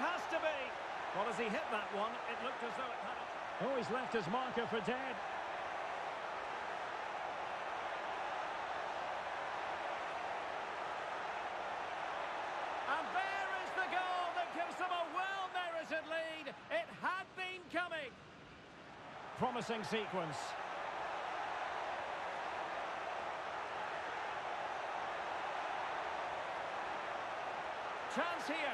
has to be. Well, as he hit that one, it looked as though it had a... Oh, he's left his marker for dead. And there is the goal that gives them a well-merited lead. It had been coming. Promising sequence. Chance here.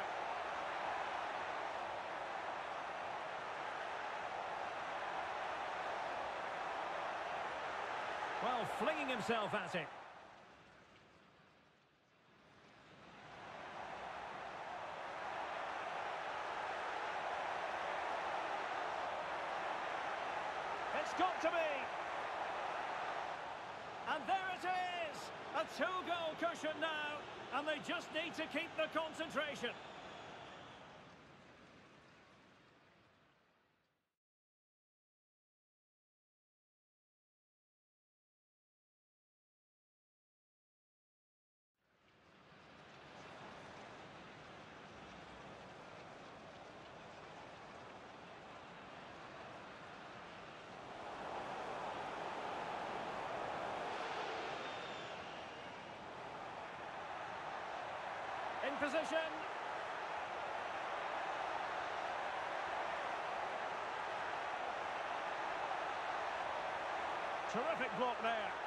Well, flinging himself at it. It's got to be. And there it is. A two-goal cushion now. And they just need to keep the concentration. In position. Terrific block there.